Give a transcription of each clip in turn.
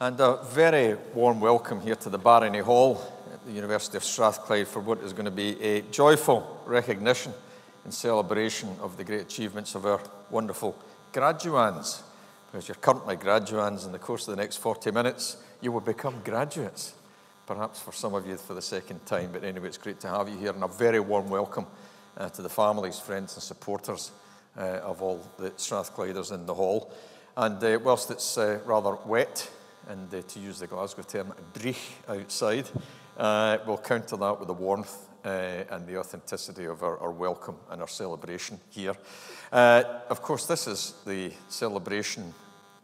And a very warm welcome here to the Barony Hall at the University of Strathclyde for what is going to be a joyful recognition and celebration of the great achievements of our wonderful graduands. Because you're currently graduands, in the course of the next 40 minutes, you will become graduates. Perhaps for some of you for the second time, but anyway, it's great to have you here, and a very warm welcome to the families, friends and supporters of all the Strathclyders in the hall. And whilst it's rather wet, and to use the Glasgow term, dreich outside, we'll counter that with the warmth and the authenticity of our welcome and our celebration here. Of course, this is the celebration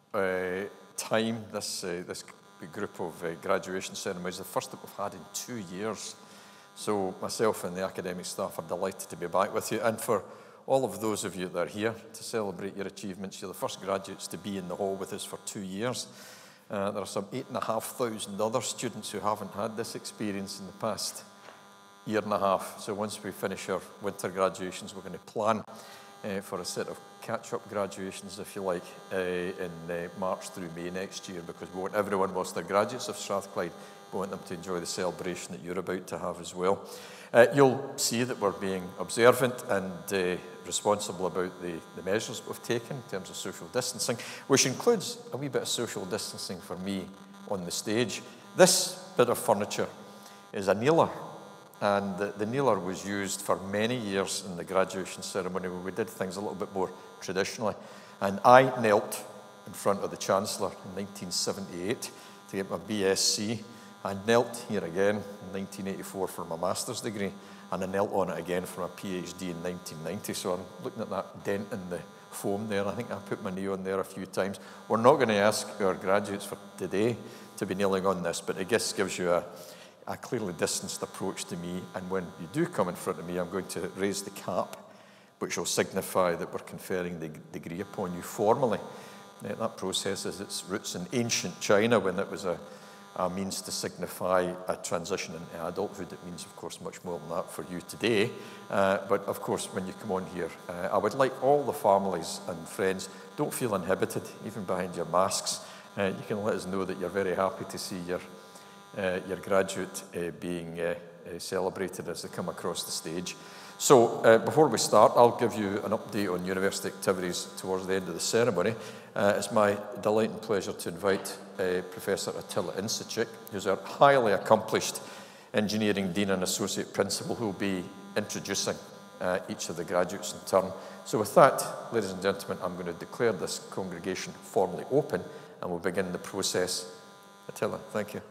time, this group of graduation ceremonies, the first that we've had in 2 years. So myself and the academic staff are delighted to be back with you. And for all of those of you that are here to celebrate your achievements, you're the first graduates to be in the hall with us for 2 years. There are some 8,500 other students who haven't had this experience in the past year and a half. So once we finish our winter graduations, we're going to plan for a set of catch-up graduations, if you like, in March through May next year, because we want everyone, whilst they're graduates of Strathclyde, we want them to enjoy the celebration that you're about to have as well. You'll see that we're being observant and responsible about the measures we've taken in terms of social distancing, which includes a wee bit of social distancing for me on the stage. This bit of furniture is a kneeler, and the kneeler was used for many years in the graduation ceremony when we did things a little bit more traditionally. And I knelt in front of the Chancellor in 1978 to get my BSc. I knelt here again in 1984 for my master's degree, and I knelt on it again for my PhD in 1990. So I'm looking at that dent in the foam there. I think I put my knee on there a few times. We're not going to ask our graduates for today to be kneeling on this, but it just gives you a clearly distanced approach to me. And when you do come in front of me, I'm going to raise the cap, which will signify that we're conferring the degree upon you formally. That process has its roots in ancient China, when it was a means to signify a transition into adulthood. It means, of course, much more than that for you today. But, of course, when you come on here, I would like all the families and friends, don't feel inhibited, even behind your masks. You can let us know that you're very happy to see your graduate being celebrated as they come across the stage. So before we start, I'll give you an update on university activities towards the end of the ceremony. It's my delight and pleasure to invite Professor Attila Insichik, who's our highly accomplished engineering dean and associate principal, who will be introducing each of the graduates in turn. So with that, ladies and gentlemen, I'm going to declare this congregation formally open, and we'll begin the process. Attila, thank you.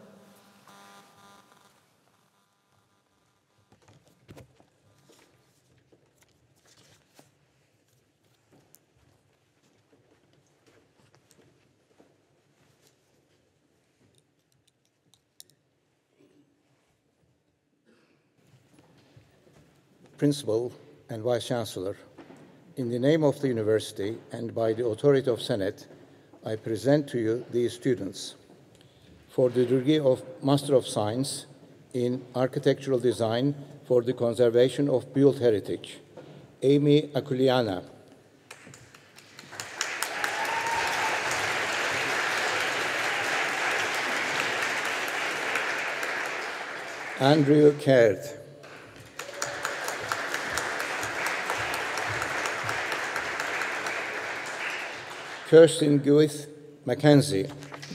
Principal and Vice-Chancellor, in the name of the University and by the authority of Senate, I present to you these students. For the degree of Master of Science in Architectural Design for the Conservation of Built Heritage, Amy Akuliana. Andrew Caird. Kirsten Guith Mackenzie.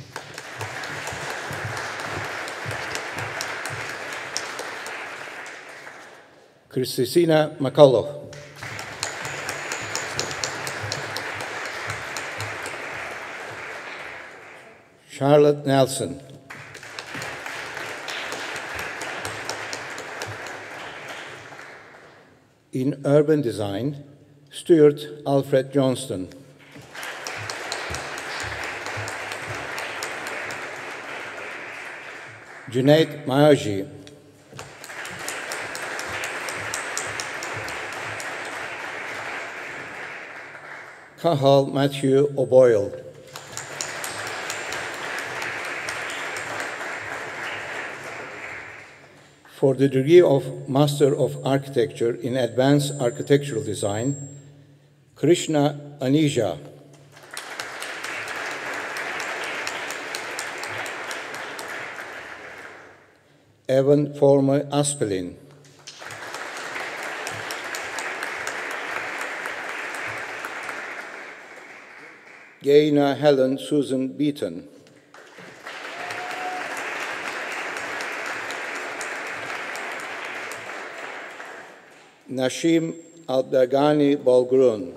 Christina McCullough. Charlotte Nelson. In Urban Design, Stuart Alfred Johnston. Junaid Mayaji. Kahal Matthew O'Boyle. For the degree of Master of Architecture in Advanced Architectural Design, Krishna Anija. Evan Former Aspelin. Gaina Helen Susan Beaton. Nashim Abdagani Balgrun.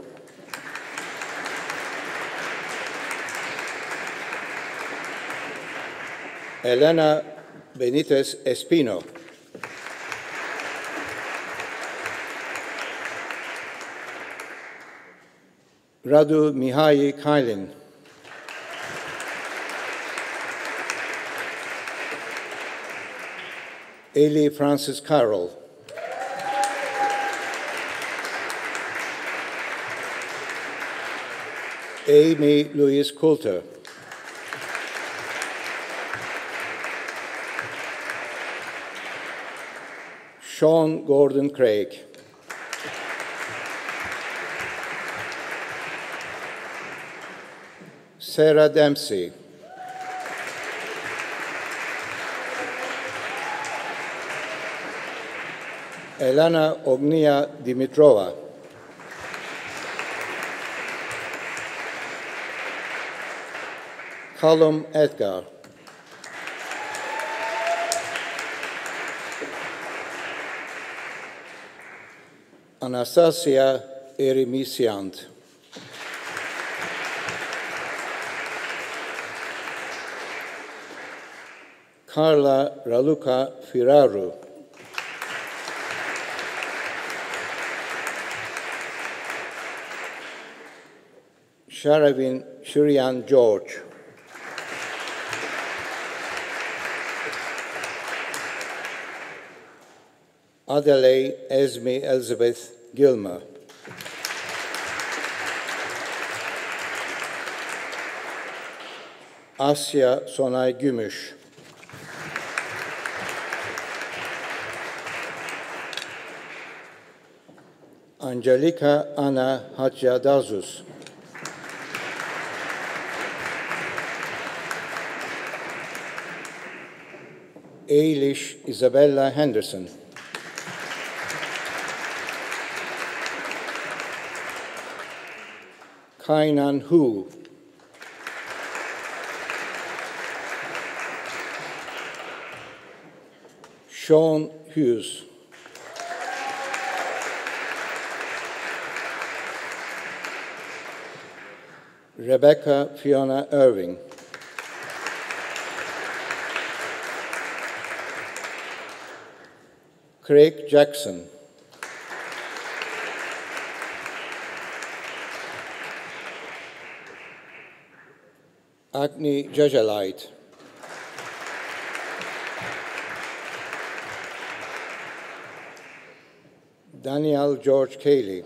Elena Benitez Espino. Radu Mihai Kailin. Eli Francis Carroll. Amy Louise Coulter. Sean Gordon Craig. Sarah Dempsey. Elena Ognia Dimitrova. Callum Edgar. Anastasia Erimisiant. Carla Raluca Firaru. Sharavin Shurian George. Adelaide Esme Elizabeth Gilmer. Asya Sonay Gümüş. Angelica Ana Hatjadazus. Eilish Isabella Henderson. Kainan Hu. Sean Hughes. Rebecca Fiona Irving. Craig Jackson. Agni Jajalite. Daniel George Cayley.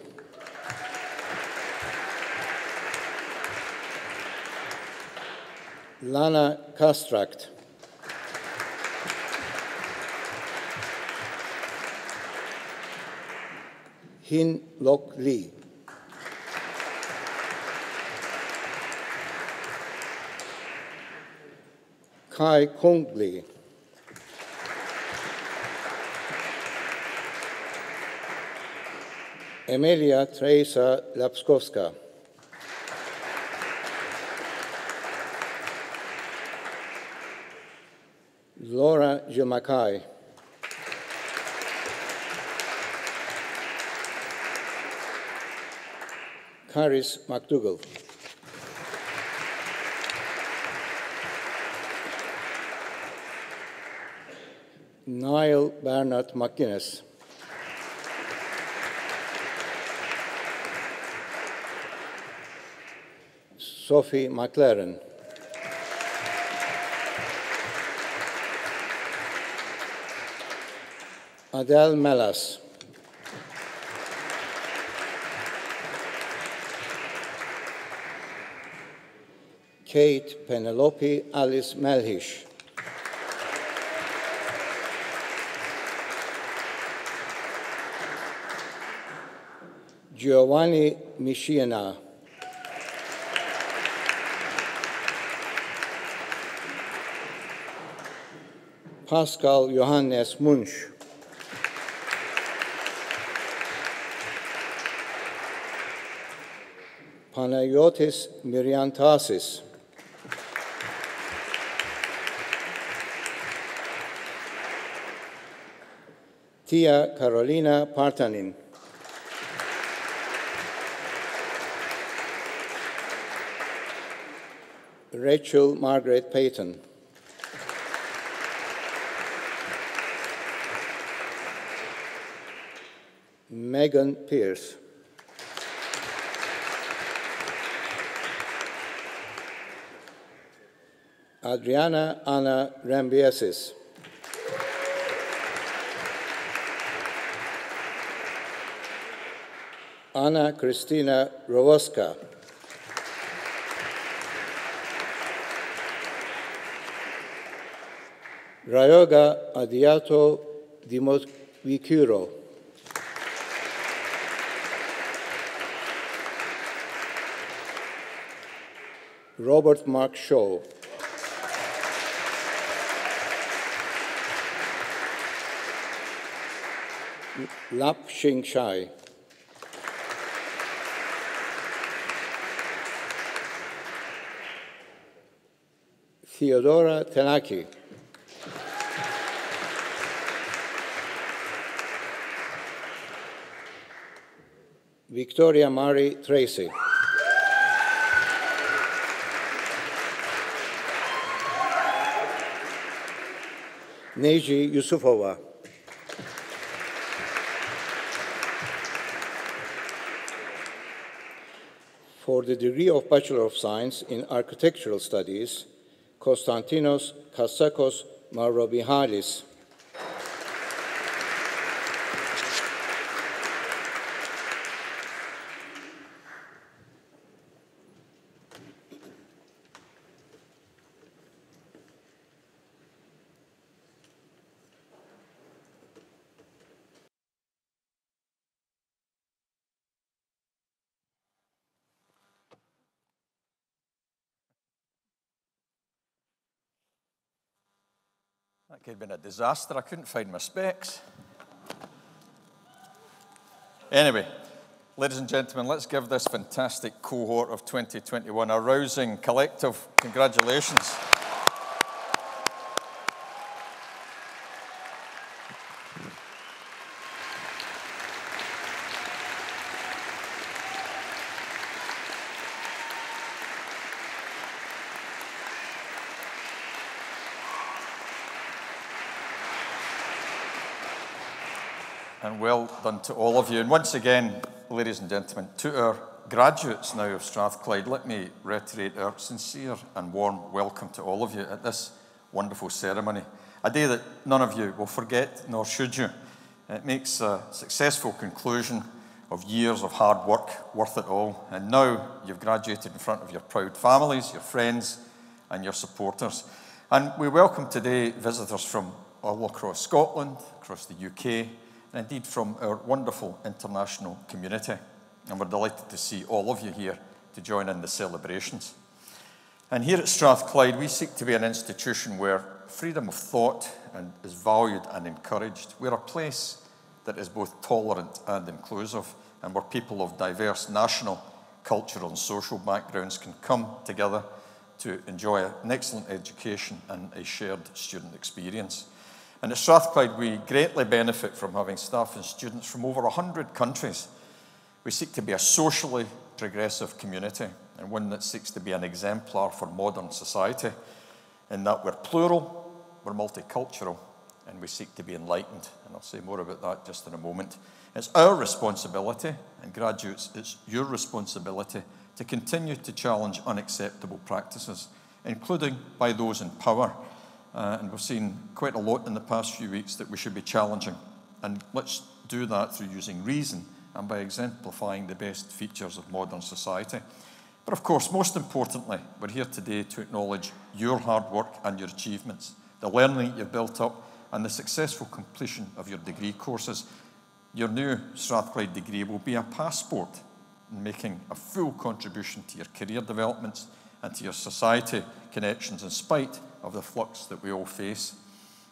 Lana Kastrakt. Hin Lok Lee. Kai Kung Lee. Emilia Teresa Lapskowska. Laura Jamakai. Caris McDougall. Niall Bernard McGuinness. Sophie McLaren. Adele Melas. Kate Penelope Alice Melhish. Giovanni Mishiana. Pascal Johannes Munch. Panayotis Myriantasis. Tia Carolina Partanin. Rachel Margaret Payton. Megan Pierce. Adriana Ana Rambiesis. Anna Christina Rowoska. Rayoga Adiato Dimovikuro. Robert Mark Shaw. Lap Xing Shai. Theodora Tenaki. Victoria Marie Tracy. Neji Yusufova. For the degree of Bachelor of Science in Architectural Studies, Konstantinos Kassakos Mavrobihalis. That could have been a disaster. I couldn't find my specs. Anyway, ladies and gentlemen, let's give this fantastic cohort of 2021 a rousing collective congratulations. And well done to all of you. And once again, ladies and gentlemen, to our graduates now of Strathclyde, let me reiterate our sincere and warm welcome to all of you at this wonderful ceremony. A day that none of you will forget, nor should you. It makes a successful conclusion of years of hard work worth it all. And now you've graduated in front of your proud families, your friends, and your supporters. And we welcome today visitors from all across Scotland, across the UK, and indeed from our wonderful international community. And we're delighted to see all of you here to join in the celebrations. And here at Strathclyde, we seek to be an institution where freedom of thought is valued and encouraged. We're a place that is both tolerant and inclusive, and where people of diverse national, cultural and social backgrounds can come together to enjoy an excellent education and a shared student experience. And at Strathclyde, we greatly benefit from having staff and students from over 100 countries. We seek to be a socially progressive community, and one that seeks to be an exemplar for modern society, in that we're plural, we're multicultural, and we seek to be enlightened. And I'll say more about that just in a moment. It's our responsibility, and graduates, it's your responsibility to continue to challenge unacceptable practices, including by those in power. And we've seen quite a lot in the past few weeks that we should be challenging. And let's do that through using reason and by exemplifying the best features of modern society. But of course, most importantly, we're here today to acknowledge your hard work and your achievements, the learning you've built up, and the successful completion of your degree courses. Your new Strathclyde degree will be a passport in making a full contribution to your career developments and to your society connections in spite of the flux that we all face.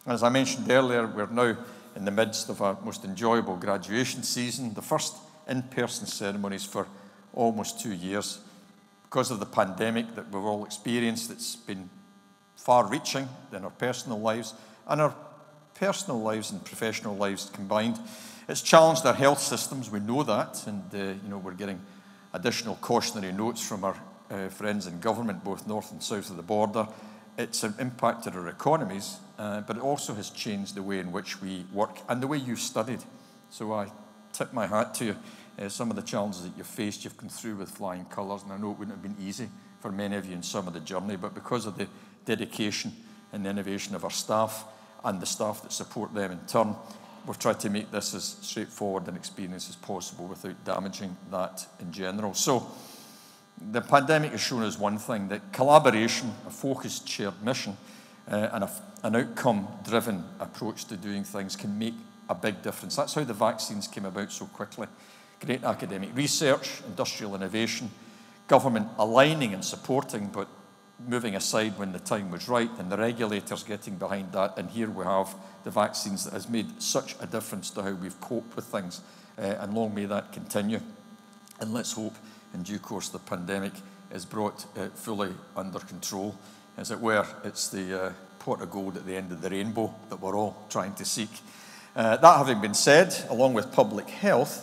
And as I mentioned earlier, we're now in the midst of our most enjoyable graduation season, the first in-person ceremonies for almost 2 years. Because of the pandemic that we've all experienced, it's been far-reaching in our personal lives, and our personal lives and professional lives combined. It's challenged our health systems, we know that, and we're getting additional cautionary notes from our friends in government, both north and south of the border. It's impacted our economies, but it also has changed the way in which we work and the way you've studied. So I tip my hat to you. Some of the challenges that you've faced, you've come through with flying colours, and I know it wouldn't have been easy for many of you in some of the journey, but because of the dedication and the innovation of our staff and the staff that support them in turn, we've tried to make this as straightforward an experience as possible without damaging that in general. So the pandemic has shown us one thing, that collaboration, a focused shared mission, and an outcome-driven approach to doing things can make a big difference. That's how the vaccines came about so quickly. Great academic research, industrial innovation, government aligning and supporting, but moving aside when the time was right, and the regulators getting behind that. And here we have the vaccines that has made such a difference to how we've coped with things, and long may that continue. And let's hope in due course the pandemic is brought fully under control. As it were, it's the pot of gold at the end of the rainbow that we're all trying to seek. That having been said, along with public health,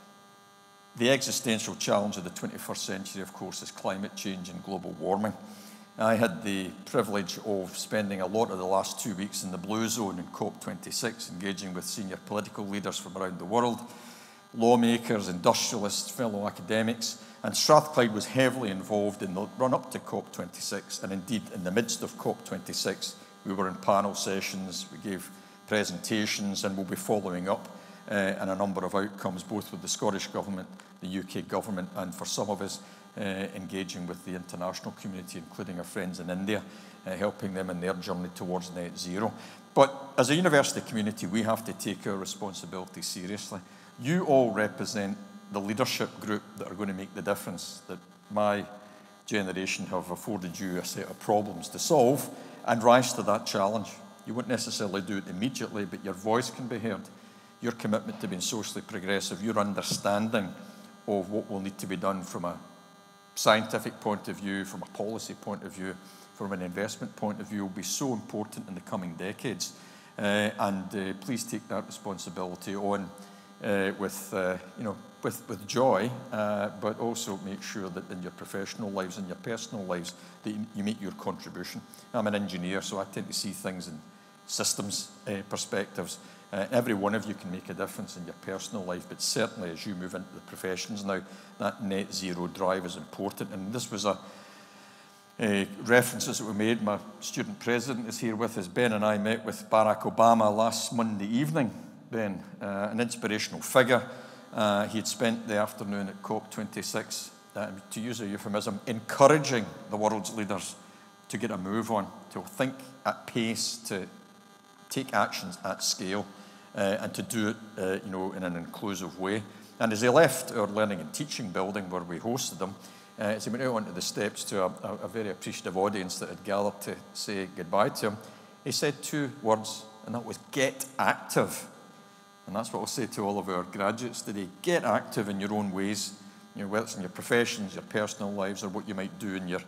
the existential challenge of the 21st century, of course, is climate change and global warming. I had the privilege of spending a lot of the last 2 weeks in the Blue Zone in COP26, engaging with senior political leaders from around the world, lawmakers, industrialists, fellow academics, and Strathclyde was heavily involved in the run-up to COP26, and indeed in the midst of COP26, we were in panel sessions, we gave presentations, and we'll be following up and a number of outcomes, both with the Scottish Government, the UK Government, and for some of us, engaging with the international community, including our friends in India, helping them in their journey towards net zero. But as a university community, we have to take our responsibility seriously. You all represent the leadership group that are going to make the difference, that my generation have afforded you a set of problems to solve and rise to that challenge. You won't necessarily do it immediately, but your voice can be heard. Your commitment to being socially progressive, your understanding of what will need to be done from a scientific point of view, from a policy point of view, from an investment point of view, will be so important in the coming decades. Please take that responsibility on with joy, but also make sure that in your professional lives and your personal lives that you make your contribution. I'm an engineer, so I tend to see things in systems perspectives. Every one of you can make a difference in your personal life, but certainly as you move into the professions now, that net zero drive is important. And this was references that were made. My student president is here with us. Ben and I met with Barack Obama last Monday evening. Ben, an inspirational figure. He had spent the afternoon at COP26, to use a euphemism, encouraging the world's leaders to get a move on, to think at pace, to take actions at scale, and to do it in an inclusive way. And as he left our learning and teaching building where we hosted him, as he went out onto the steps to a very appreciative audience that had gathered to say goodbye to him, he said 2 words, and that was get active. And that's what I'll say to all of our graduates today. Get active in your own ways, whether it's in your professions, your personal lives, or what you might do in your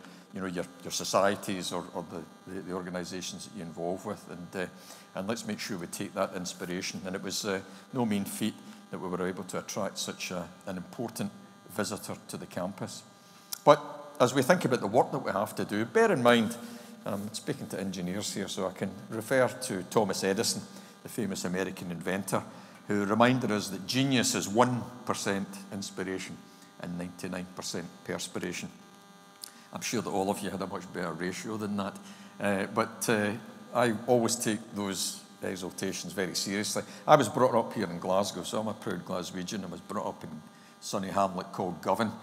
societies or the organisations that you involve with. And let's make sure we take that inspiration. And it was no mean feat that we were able to attract such an important visitor to the campus. But as we think about the work that we have to do, bear in mind, I'm speaking to engineers here, so I can refer to Thomas Edison, the famous American inventor, who reminded us that genius is 1% inspiration and 99% perspiration. I'm sure that all of you had a much better ratio than that. But I always take those exaltations very seriously. I was brought up here in Glasgow, so I'm a proud Glaswegian. I was brought up in sunny hamlet called Govan.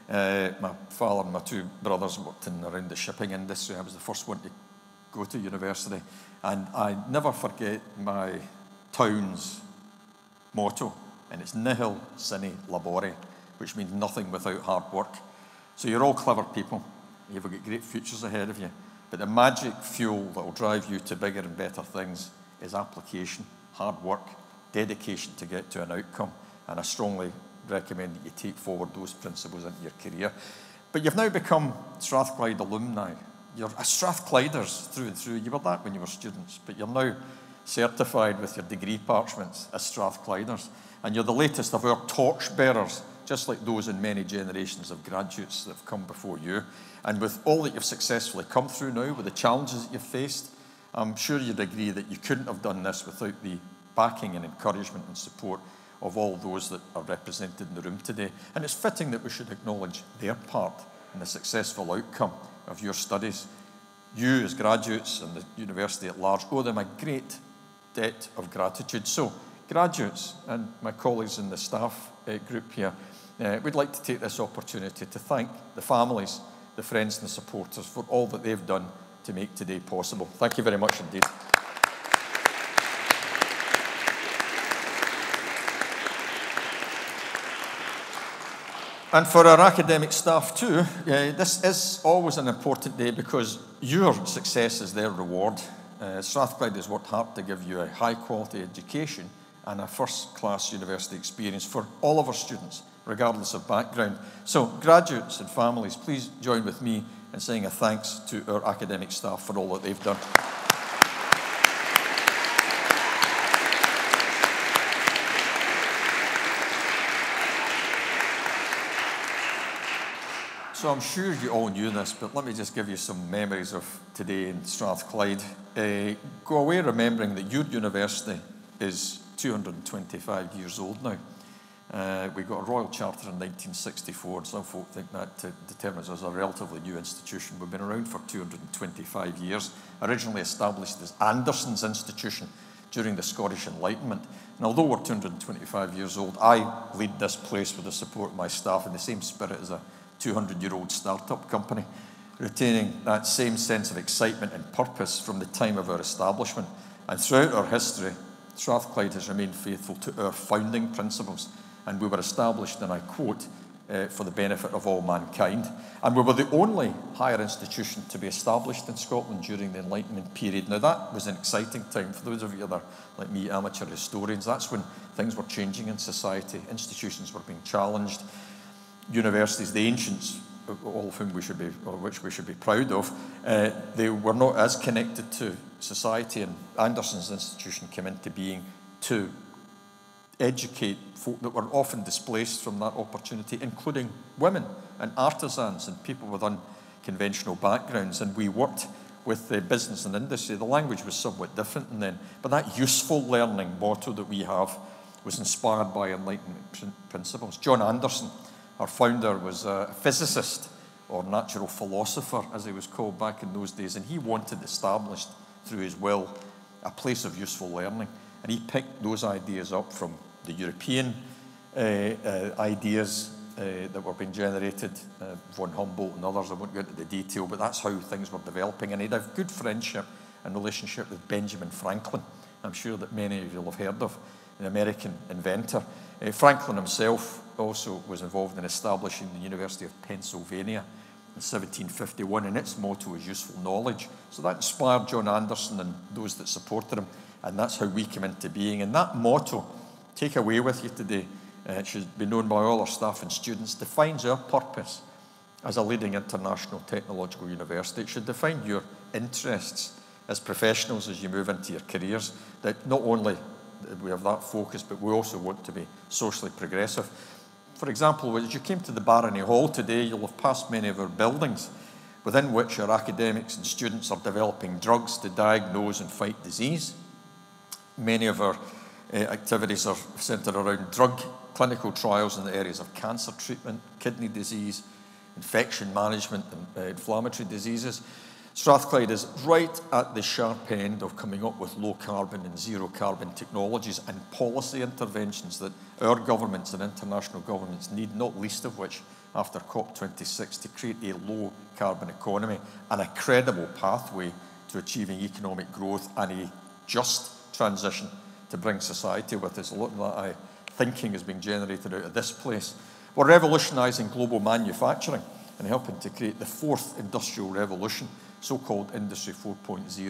My father and my 2 brothers worked around the shipping industry. I was the first one to go to university. And I never forget my town's motto, and it's nihil sine labore, which means nothing without hard work. So you're all clever people. You've got great futures ahead of you. But the magic fuel that will drive you to bigger and better things is application, hard work, dedication to get to an outcome, and I strongly recommend that you take forward those principles into your career. But you've now become Strathclyde alumni. You're a Strathclyders through and through. You were that when you were students, but you're now certified with your degree parchments as Strathclyders. And you're the latest of our torchbearers, just like those in many generations of graduates that have come before you. And with all that you've successfully come through now, with the challenges that you've faced, I'm sure you'd agree that you couldn't have done this without the backing and encouragement and support of all those that are represented in the room today. And it's fitting that we should acknowledge their part in the successful outcome of your studies. You, as graduates and the university at large, owe them a great debt of gratitude. So, graduates and my colleagues in the staff group here, we'd like to take this opportunity to thank the families, the friends and the supporters for all that they've done to make today possible. Thank you very much indeed. And for our academic staff too, this is always an important day because your success is their reward. Strathclyde has worked hard to give you a high-quality education and a first-class university experience for all of our students, regardless of background. So, graduates and families, please join with me in saying a thanks to our academic staff for all that they've done. So I'm sure you all knew this, but let me just give you some memories of today in Strathclyde. Go away remembering that your university is 225 years old now. We got a Royal Charter in 1964, and some folk think that determines us a relatively new institution. We've been around for 225 years, originally established as Anderson's Institution during the Scottish Enlightenment. And although we're 225 years old, I lead this place with the support of my staff in the same spirit as a 200-year-old startup company, retaining that same sense of excitement and purpose from the time of our establishment. And throughout our history, Strathclyde has remained faithful to our founding principles, and we were established, and I quote, for the benefit of all mankind. And we were the only higher institution to be established in Scotland during the Enlightenment period. Now that was an exciting time for those of you that are, like me, amateur historians. That's when things were changing in society. Institutions were being challenged. Universities, the ancients, all of whom we should be, or which we should be proud of, they were not as connected to society, and Anderson's Institution came into being to educate folk that were often displaced from that opportunity, including women and artisans and people with unconventional backgrounds. And we worked with the business and industry. The language was somewhat different then, but that useful learning motto that we have was inspired by Enlightenment principles. John Anderson, our founder, was a physicist, or natural philosopher, as he was called back in those days, and he wanted established through his will a place of useful learning. And he picked those ideas up from the European ideas that were being generated, von Humboldt and others. I won't go into the detail, but that's how things were developing. And he had a good friendship and relationship with Benjamin Franklin. I'm sure that many of you will have heard of, an American inventor. Franklin himself also was involved in establishing the University of Pennsylvania in 1751, and its motto is useful knowledge. So that inspired John Anderson and those that supported him, and that's how we came into being. And that motto, take away with you today, it should be known by all our staff and students, defines our purpose as a leading international technological university. It should define your interests as professionals as you move into your careers, that not only we have that focus, but we also want to be socially progressive. For example, as you came to the Barony Hall today, you'll have passed many of our buildings within which our academics and students are developing drugs to diagnose and fight disease. Many of our activities are centred around drug clinical trials in the areas of cancer treatment, kidney disease, infection management, and inflammatory diseases. Strathclyde is right at the sharp end of coming up with low carbon and zero carbon technologies and policy interventions that our governments and international governments need, not least of which after COP26, to create a low carbon economy and a credible pathway to achieving economic growth and a just transition to bring society with us. A lot of that thinking is being generated out of this place. We're revolutionising global manufacturing and helping to create the fourth industrial revolution, so-called Industry 4.0,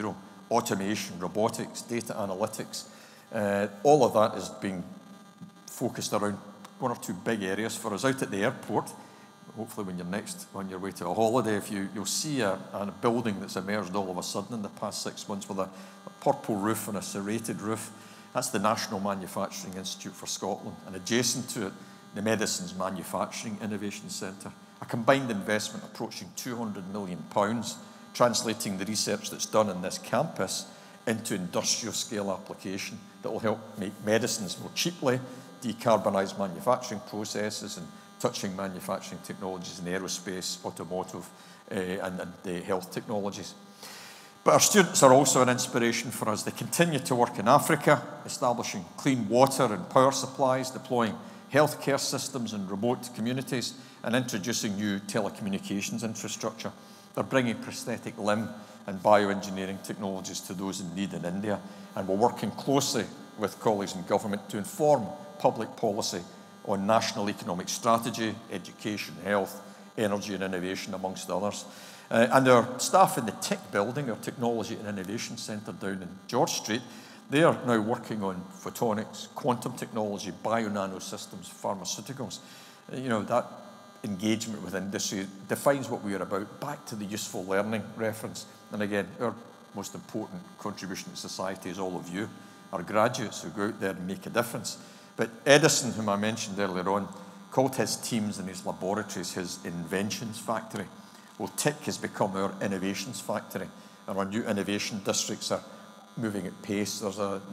automation, robotics, data analytics. All of that is being focused around one or two big areas for us. Out at the airport, hopefully when you're next on your way to a holiday, you'll see a building that's emerged all of a sudden in the past 6 months with a purple roof and a serrated roof. That's the National Manufacturing Institute for Scotland, and adjacent to it, the Medicines Manufacturing Innovation Centre. A combined investment approaching £200 million, translating the research that's done in this campus into industrial scale application that will help make medicines more cheaply, decarbonise manufacturing processes, and touching manufacturing technologies in aerospace, automotive, and health technologies. But our students are also an inspiration for us. They continue to work in Africa, establishing clean water and power supplies, deploying healthcare systems in remote communities, and introducing new telecommunications infrastructure. They're bringing prosthetic limb and bioengineering technologies to those in need in India, and we're working closely with colleagues in government to inform public policy on national economic strategy, education, health, energy and innovation, amongst others. And our staff in the TIC building, our Technology and Innovation Centre down in George Street, they are now working on photonics, quantum technology, bio-nanosystems, pharmaceuticals. That engagement with industry defines what we are about, back to the useful learning reference. And again, our most important contribution to society is all of you, our graduates who go out there and make a difference. But Edison, whom I mentioned earlier on, called his teams and his laboratories his inventions factory. Well, TIC has become our innovations factory, and our new innovation districts are moving at pace.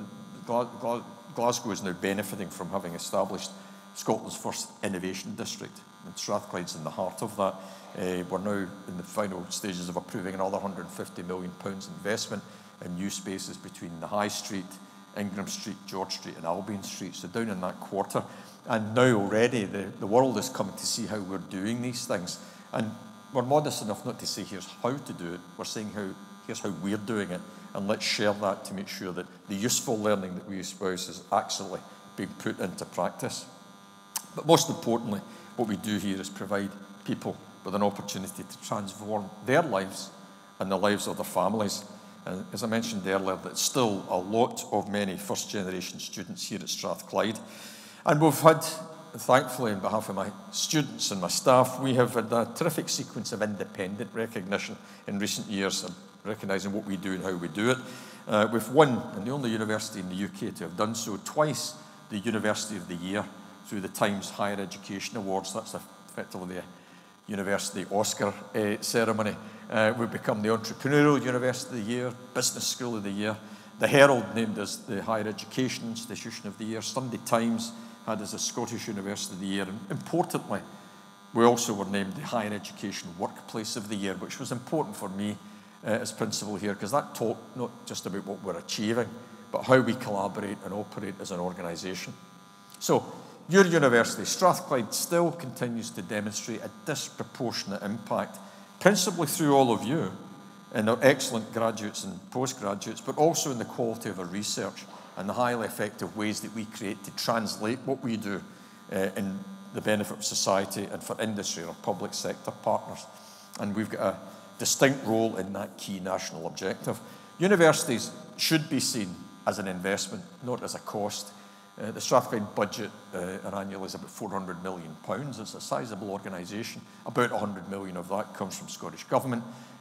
Glasgow is now benefiting from having established Scotland's first innovation district, and Strathclyde's in the heart of that. We're now in the final stages of approving another £150 million investment in new spaces between the High Street, Ingram Street, George Street and Albion Street, so down in that quarter. And now already the world is coming to see how we're doing these things. And we're modest enough not to say here's how to do it, we're saying here's how we're doing it, and let's share that to make sure that the useful learning that we espouse is actually being put into practice. But most importantly, what we do here is provide people with an opportunity to transform their lives and the lives of their families. And as I mentioned earlier, there's still a lot of many first-generation students here at Strathclyde. And we've had, thankfully, on behalf of my students and my staff, we have had a terrific sequence of independent recognition in recent years, of recognising what we do and how we do it. We've won, and the only university in the UK to have done so, twice the University of the Year through the Times Higher Education Awards. That's effectively the University Oscar ceremony. We've become the Entrepreneurial University of the Year, Business School of the Year. The Herald named us the Higher Education Institution of the Year. Sunday Times had us a Scottish University of the Year. And importantly, we also were named the Higher Education Workplace of the Year, which was important for me as principal here, because that talked not just about what we're achieving, but how we collaborate and operate as an organisation. So, your university, Strathclyde, still continues to demonstrate a disproportionate impact, principally through all of you and our excellent graduates and postgraduates, but also in the quality of our research and the highly effective ways that we create to translate what we do in the benefit of society and for industry or public sector partners. And we've got a distinct role in that key national objective. Universities should be seen as an investment, not as a cost. The Strathclyde budget annually is about £400 million. It's a sizable organisation. About £100 million of that comes from Scottish Government.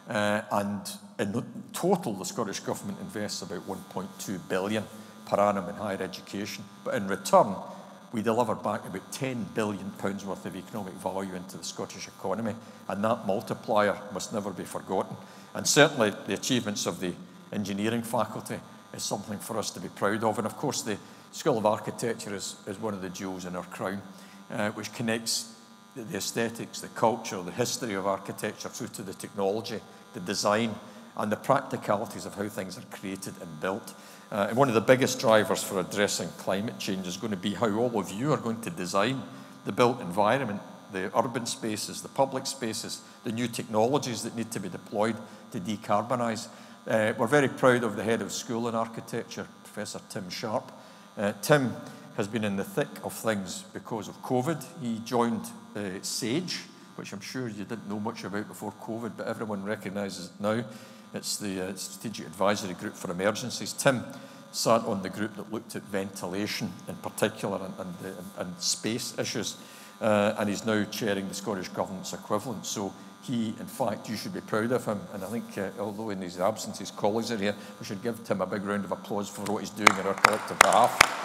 And in total, the Scottish Government invests about £1.2 billion per annum in higher education. But in return, we deliver back about £10 billion worth of economic value into the Scottish economy. And that multiplier must never be forgotten. And certainly the achievements of the engineering faculty is something for us to be proud of. And of course, the School of Architecture is one of the jewels in our crown, which connects the aesthetics, the culture, the history of architecture through to the technology, the design, and the practicalities of how things are created and built. And one of the biggest drivers for addressing climate change is going to be how all of you are going to design the built environment, the urban spaces, the public spaces, the new technologies that need to be deployed to decarbonise. We're very proud of the head of school in architecture, Professor Tim Sharp. Tim has been in the thick of things because of COVID. He joined SAGE, which I'm sure you didn't know much about before COVID, but everyone recognises it now. It's the Strategic Advisory Group for Emergencies. Tim sat on the group that looked at ventilation in particular and space issues, and he's now chairing the Scottish Government's equivalent. So he, in fact, you should be proud of him, and I think, although in his absence his colleagues are here, we should give Tim a big round of applause for what he's doing on our collective behalf.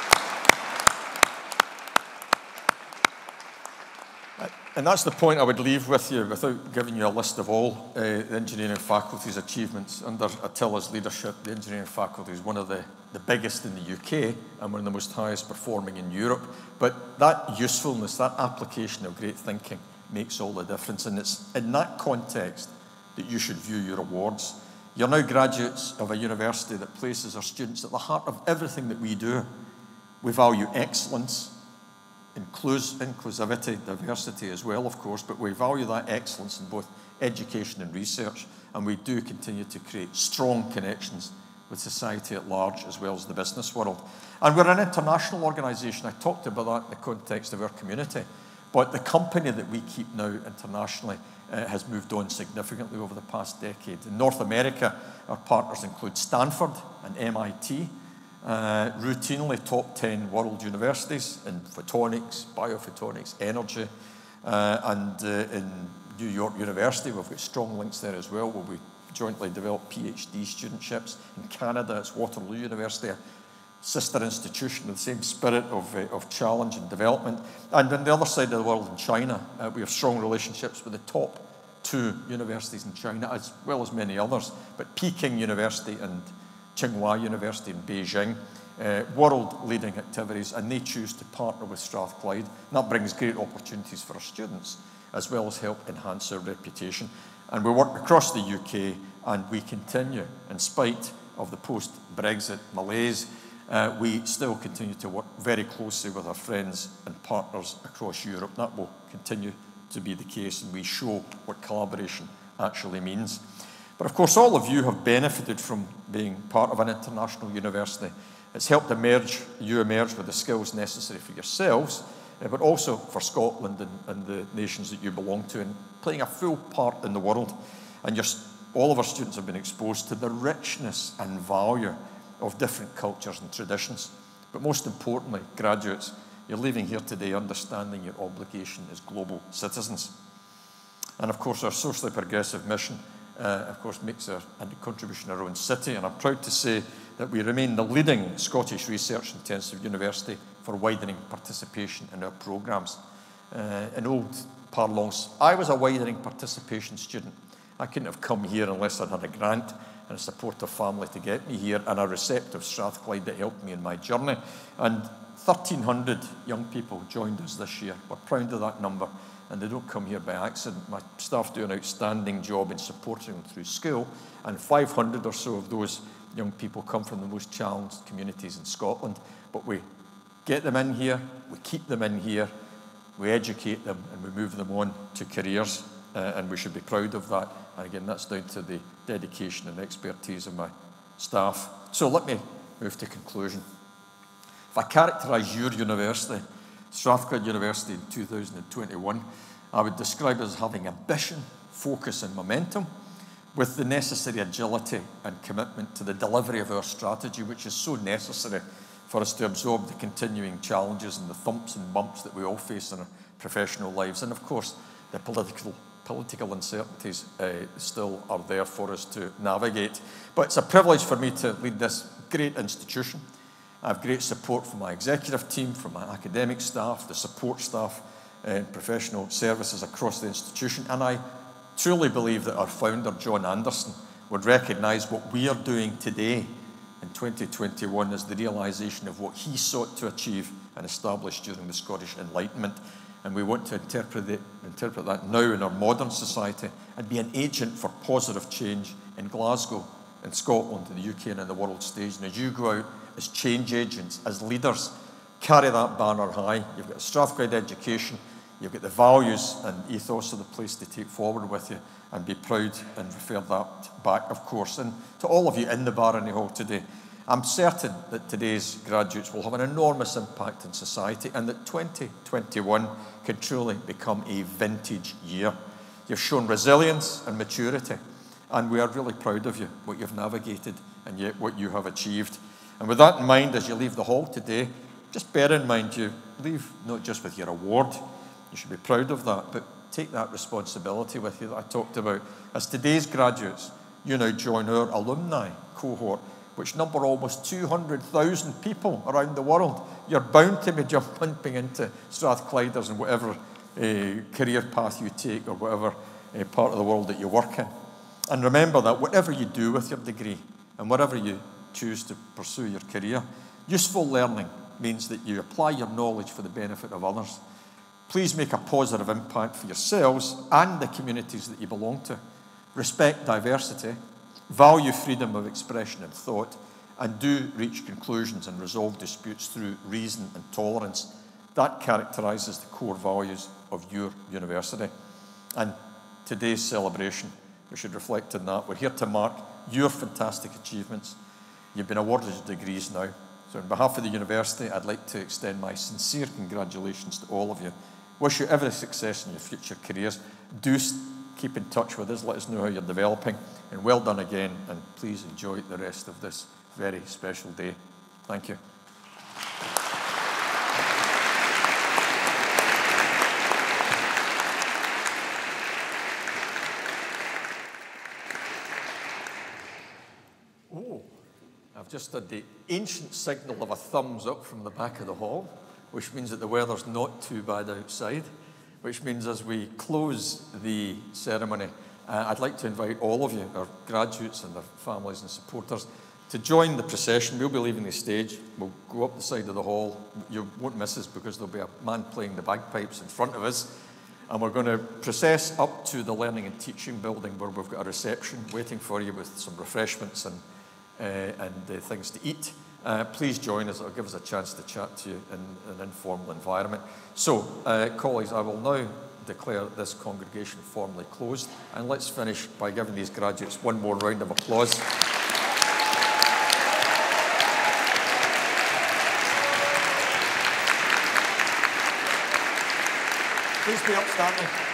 And that's the point I would leave with you, without giving you a list of all the engineering faculty's achievements. Under Attila's leadership, the engineering faculty is one of the biggest in the UK and one of the most highest performing in Europe. But that usefulness, that application of great thinking makes all the difference. And it's in that context that you should view your awards. You're now graduates of a university that places our students at the heart of everything that we do. We value excellence, inclusivity, diversity as well, of course, but we value that excellence in both education and research, and we do continue to create strong connections with society at large as well as the business world. And we're an international organisation. I talked about that in the context of our community, but the company that we keep now internationally has moved on significantly over the past decade. In North America, our partners include Stanford and MIT, routinely top 10 world universities in photonics, biophotonics, energy, and in New York University, we've got strong links there as well, where we jointly develop PhD studentships. In Canada, it's Waterloo University, a sister institution with the same spirit of challenge and development. And on the other side of the world, in China, we have strong relationships with the top 2 universities in China, as well as many others. But Peking University and Tsinghua University in Beijing, world-leading activities, and they choose to partner with Strathclyde. And that brings great opportunities for our students, as well as help enhance our reputation. And we work across the UK, and we continue, in spite of the post-Brexit malaise, we still continue to work very closely with our friends and partners across Europe. That will continue to be the case, and we show what collaboration actually means. But of course, all of you have benefited from being part of an international university. It's helped you emerge with the skills necessary for yourselves, but also for Scotland and the nations that you belong to, and playing a full part in the world. And all of our students have been exposed to the richness and value of different cultures and traditions. But most importantly, graduates, you're leaving here today understanding your obligation as global citizens. And of course, our socially progressive mission of course, makes a contribution in our own city, and I'm proud to say that we remain the leading Scottish research-intensive university for widening participation in our programmes. In old parlance, I was a widening participation student. I couldn't have come here unless I'd had a grant and a supportive family to get me here, and a receptive Strathclyde that helped me in my journey. And 1,300 young people joined us this year. We're proud of that number. And they don't come here by accident. My staff do an outstanding job in supporting them through school, and 500 or so of those young people come from the most challenged communities in Scotland. But we get them in here, we keep them in here, we educate them, and we move them on to careers, and we should be proud of that. And again, that's down to the dedication and expertise of my staff. So let me move to conclusion. If I characterise your university, Strathclyde University in 2021, I would describe it as having ambition, focus and momentum, with the necessary agility and commitment to the delivery of our strategy, which is so necessary for us to absorb the continuing challenges and the thumps and bumps that we all face in our professional lives. And of course, the political uncertainties still are there for us to navigate. But it's a privilege for me to lead this great institution. I have great support from my executive team, from my academic staff, the support staff, and professional services across the institution. And I truly believe that our founder, John Anderson, would recognise what we are doing today in 2021 as the realisation of what he sought to achieve and establish during the Scottish Enlightenment. And we want to interpret that now in our modern society and be an agent for positive change in Glasgow, in Scotland, in the UK and in the world stage. And as you go out as change agents, as leaders, carry that banner high. You've got a Strathclyde education, you've got the values and ethos of the place to take forward with you, and be proud and refer that back, of course. And to all of you in the Barony Hall today, I'm certain that today's graduates will have an enormous impact in society, and that 2021 can truly become a vintage year. You've shown resilience and maturity, And we are really proud of you, what you've navigated and yet what you have achieved. And with that in mind, as you leave the hall today, just bear in mind you leave not just with your award, you should be proud of that, but take that responsibility with you that I talked about. As today's graduates, you now join our alumni cohort, which number almost 200,000 people around the world. You're bound to be jumping into Strathclyders and whatever career path you take or whatever part of the world that you work in. And remember that whatever you do with your degree and whatever you choose to pursue your career, useful learning means that you apply your knowledge for the benefit of others. Please make a positive impact for yourselves and the communities that you belong to. Respect diversity, value freedom of expression and thought, and do reach conclusions and resolve disputes through reason and tolerance. That characterises the core values of your university. And today's celebration, we should reflect on that. We're here to mark your fantastic achievements. You've been awarded your degrees now. So on behalf of the university, I'd like to extend my sincere congratulations to all of you. Wish you every success in your future careers. Do keep in touch with us. Let us know how you're developing. And well done again. And please enjoy the rest of this very special day. Thank you. Oh, I've just had the ancient signal of a thumbs up from the back of the hall, which means that the weather's not too bad outside, which means as we close the ceremony, I'd like to invite all of you, our graduates and their families and supporters, to join the procession. We'll be leaving the stage. We'll go up the side of the hall. You won't miss us because there'll be a man playing the bagpipes in front of us. And we're going to process up to the Learning and Teaching building where we've got a reception waiting for you with some refreshments and things to eat. Please join us. It'll give us a chance to chat to you in an informal environment. So, colleagues, I will now declare this congregation formally closed. And let's finish by giving these graduates one more round of applause. Please be upstanding.